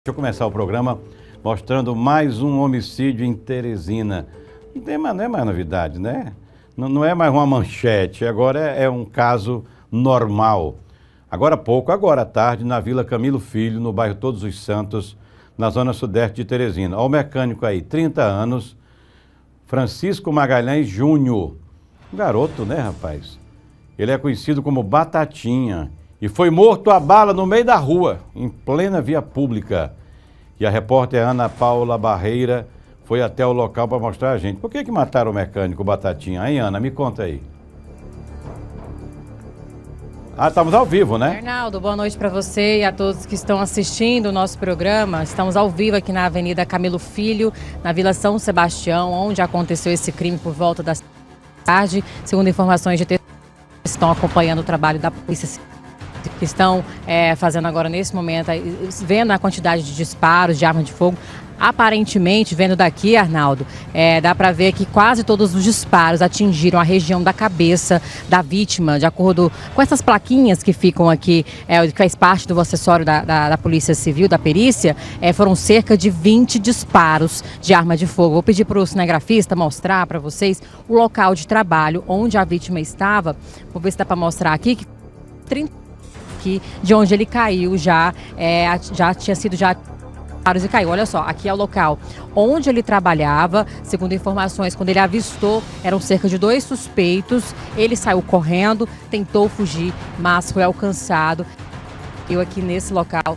Deixa eu começar o programa mostrando mais um homicídio em Teresina. Não é mais novidade, né? Não é mais uma manchete, agora é um caso normal. Agora há pouco, agora à tarde, na Vila Camilo Filho, no bairro Todos os Santos, na zona sudeste de Teresina. Olha o mecânico aí, 30 anos, Francisco Magalhães Júnior. Um garoto, né, rapaz? Ele é conhecido como Batatinha e foi morto a bala no meio da rua, em plena via pública. E a repórter Ana Paula Barreira foi até o local para mostrar a gente. Por que mataram o mecânico Batatinha? Hein, Ana? Me conta aí. Ah, estamos ao vivo, né? Arnaldo, boa noite para você e a todos que estão assistindo o nosso programa. Estamos ao vivo aqui na Avenida Camilo Filho, na Vila São Sebastião, onde aconteceu esse crime por volta da tarde. Segundo informações de estão acompanhando o trabalho da polícia, que estão fazendo agora nesse momento, vendo a quantidade de disparos de arma de fogo. Aparentemente, vendo daqui, Arnaldo, dá para ver que quase todos os disparos atingiram a região da cabeça da vítima, de acordo com essas plaquinhas que ficam aqui, que faz parte do acessório da Polícia Civil, da perícia. Foram cerca de 20 disparos de arma de fogo. Vou pedir para o cinegrafista mostrar para vocês o local de trabalho onde a vítima estava. Vou ver se dá para mostrar aqui que 30 aqui de onde ele caiu já tinha sido e caiu. Olha só, aqui é o local onde ele trabalhava. Segundo informações, quando ele avistou, eram cerca de 2 suspeitos. Ele saiu correndo, tentou fugir, mas foi alcançado. Eu aqui nesse local,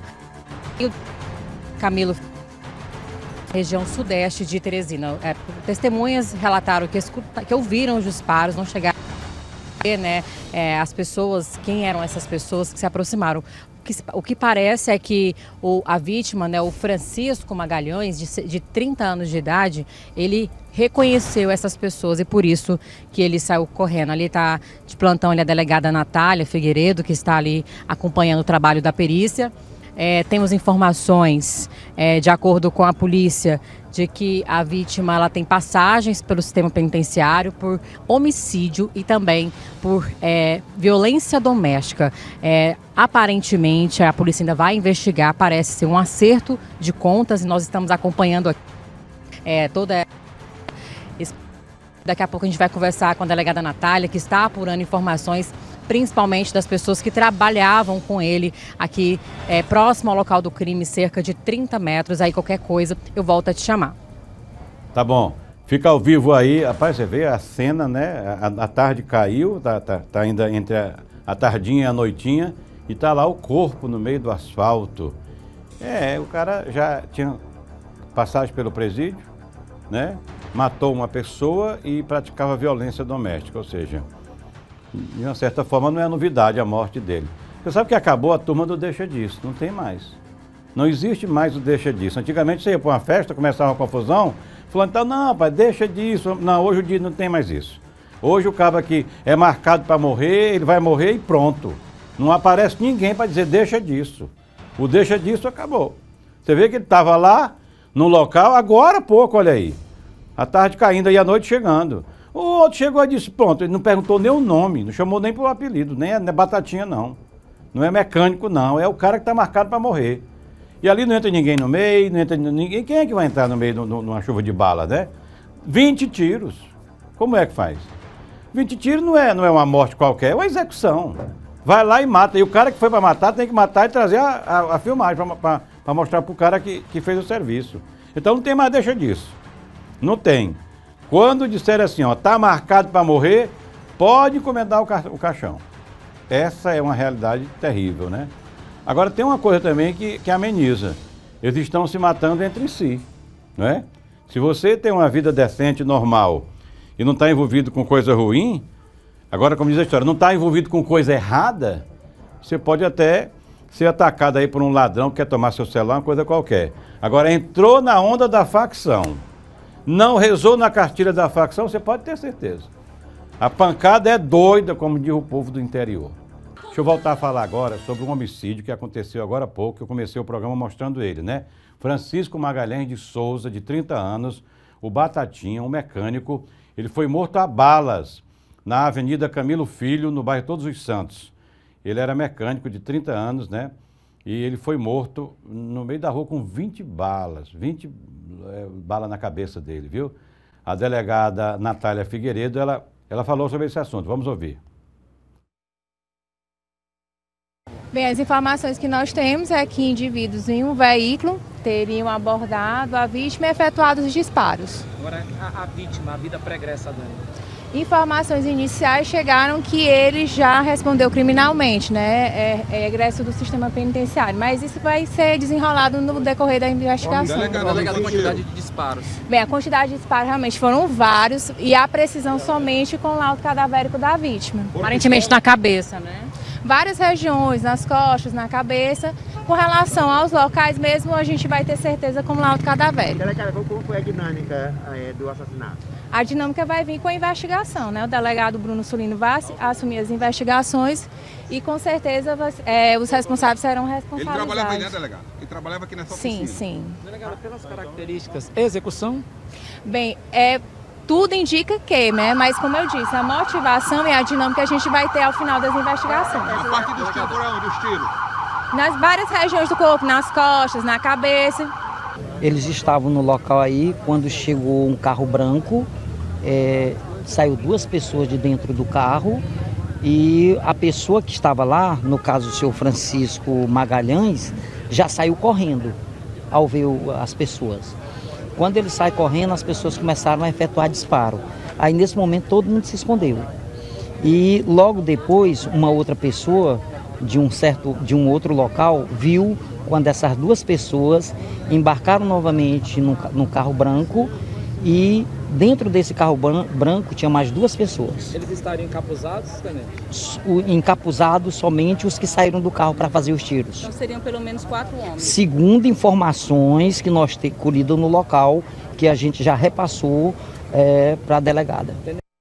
Camilo, região sudeste de Teresina. Testemunhas relataram que ouviram os disparos, não chegaram a ver, né, as pessoas, quem eram essas pessoas que se aproximaram. O que parece é que a vítima, né, o Francisco Magalhães, de 30 anos de idade, ele reconheceu essas pessoas e por isso que ele saiu correndo. Ali está de plantão a delegada Natália Figueiredo, que está ali acompanhando o trabalho da perícia. Temos informações, de acordo com a polícia, de que a vítima ela tem passagens pelo sistema penitenciário por homicídio e também por violência doméstica. Aparentemente, a polícia ainda vai investigar, parece ser um acerto de contas e nós estamos acompanhando aqui toda. Daqui a pouco a gente vai conversar com a delegada Natália, que está apurando informações, principalmente das pessoas que trabalhavam com ele aqui próximo ao local do crime, cerca de 30 metros. Aí qualquer coisa eu volto a te chamar. Tá bom. Fica ao vivo aí. Rapaz, você vê a cena, né? A tarde caiu, tá ainda entre a tardinha e a noitinha, e tá lá o corpo no meio do asfalto. O cara já tinha passagem pelo presídio, né? Matou uma pessoa e praticava violência doméstica, ou seja, de uma certa forma não é novidade a morte dele. Você sabe que acabou a turma do deixa disso, não tem mais. Não existe mais o deixa disso. Antigamente você ia para uma festa, começava uma confusão, falando, então, não, pai, deixa disso. Não, hoje o dia não tem mais isso. Hoje o cara que é marcado para morrer, ele vai morrer e pronto. Não aparece ninguém para dizer deixa disso. O deixa disso acabou. Você vê que ele estava lá, no local, agora há pouco, olha aí. A tarde caindo e a noite chegando. O outro chegou e disse, pronto, ele não perguntou nem o nome, não chamou nem pro apelido, nem é Batatinha não. Não é mecânico não, é o cara que está marcado para morrer. E ali não entra ninguém no meio, não entra ninguém. Quem é que vai entrar no meio de uma chuva de bala, né? 20 tiros. Como é que faz? 20 tiros não é uma morte qualquer, é uma execução. Vai lá e mata. E o cara que foi para matar tem que matar e trazer a filmagem para mostrar pro cara que fez o serviço. Então não tem mais deixa disso. Não tem. Quando disser assim, ó, tá marcado para morrer, pode encomendar o caixão. Essa é uma realidade terrível, né? Agora tem uma coisa também que ameniza. Eles estão se matando entre si, não é? Se você tem uma vida decente, normal, e não está envolvido com coisa ruim, agora como diz a história, não está envolvido com coisa errada, você pode até ser atacado aí por um ladrão que quer tomar seu celular, uma coisa qualquer. Agora entrou na onda da facção, não rezou na cartilha da facção, você pode ter certeza. A pancada é doida, como diz o povo do interior. Deixa eu voltar a falar agora sobre um homicídio que aconteceu agora há pouco, que eu comecei o programa mostrando ele, né? Francisco Magalhães de Souza, de 30 anos, o Batatinha, um mecânico, ele foi morto a balas na Avenida Camilo Filho, no bairro Todos os Santos. Ele era mecânico de 30 anos, né? E ele foi morto no meio da rua com 20 balas, 20 balas na cabeça dele, viu? A delegada Natália Figueiredo, ela falou sobre esse assunto. Vamos ouvir. Bem, as informações que nós temos é que indivíduos em um veículo teriam abordado a vítima e efetuado os disparos. Agora, a vítima, a vida pregressa dele. Informações iniciais chegaram que ele já respondeu criminalmente, né? É egresso do sistema penitenciário, mas isso vai ser desenrolado no decorrer da investigação. Delegado, a quantidade de disparos. Bem, a quantidade de disparos realmente foram vários e a precisão somente com o laudo cadavérico da vítima. Aparentemente na cabeça, né? Várias regiões, nas costas, na cabeça. Com relação aos locais mesmo, a gente vai ter certeza com o laudo cadavérico. Delegada, como foi a dinâmica do assassinato? A dinâmica vai vir com a investigação, né? O delegado Bruno Sulino vai assumir as investigações e com certeza os responsáveis serão responsabilizados. Ele trabalhava aí, né, delegado? Ele trabalhava aqui nessa oficina. Sim, sim. Delegado, pelas características, execução? Bem, tudo indica que, né? Mas como eu disse, a motivação e a dinâmica a gente vai ter ao final das investigações. A parte dos tiros, por onde os tiros? Nas várias regiões do corpo, nas costas, na cabeça. Eles estavam no local aí quando chegou um carro branco, saiu 2 pessoas de dentro do carro e a pessoa que estava lá, no caso o senhor Francisco Magalhães, já saiu correndo ao ver as pessoas. Quando ele sai correndo, as pessoas começaram a efetuar disparo. Aí nesse momento todo mundo se escondeu. E logo depois uma outra pessoa de um outro local viu quando essas 2 pessoas embarcaram novamente no carro branco e dentro desse carro branco tinha mais 2 pessoas. Eles estariam encapuzados, Tenente? Encapuzados somente os que saíram do carro para fazer os tiros. Então seriam pelo menos 4 homens. Segundo informações que nós temos colhido no local, que a gente já repassou para a delegada.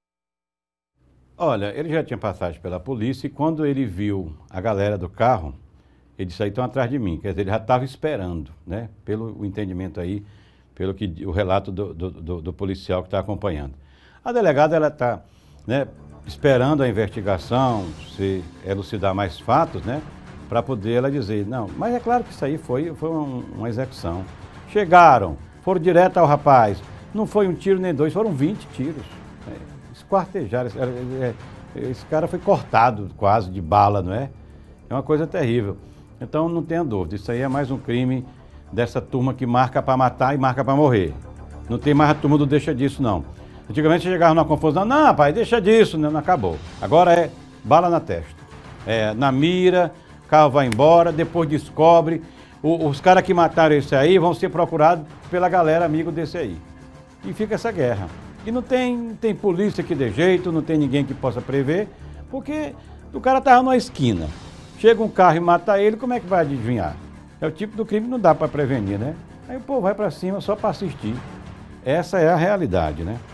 Olha, ele já tinha passagem pela polícia e quando ele viu a galera do carro, ele disse, aí estão atrás de mim. Quer dizer, ele já estava esperando, né? Pelo entendimento aí, pelo que o relato do policial que está acompanhando. A delegada, ela está, né, esperando a investigação, se elucidar mais fatos, né? Para poder ela dizer, não, mas é claro que isso aí foi uma execução. Chegaram, foram direto ao rapaz, não foi um tiro nem 2, foram 20 tiros. Esquartejaram, esse cara foi cortado quase de bala, não é? É uma coisa terrível. Então não tenha dúvida, isso aí é mais um crime dessa turma que marca para matar e marca para morrer. Não tem mais a turma do deixa disso, não. Antigamente chegava numa confusão, não, rapaz, deixa disso, não acabou. Agora é bala na testa. Na mira, o carro vai embora, depois descobre. Os caras que mataram esse aí vão ser procurados pela galera amigo desse aí. E fica essa guerra. E não tem polícia que dê jeito, não tem ninguém que possa prever, porque o cara estava numa esquina. Chega um carro e mata ele, como é que vai adivinhar? É o tipo do crime que não dá para prevenir, né? Aí o povo vai para cima só para assistir. Essa é a realidade, né?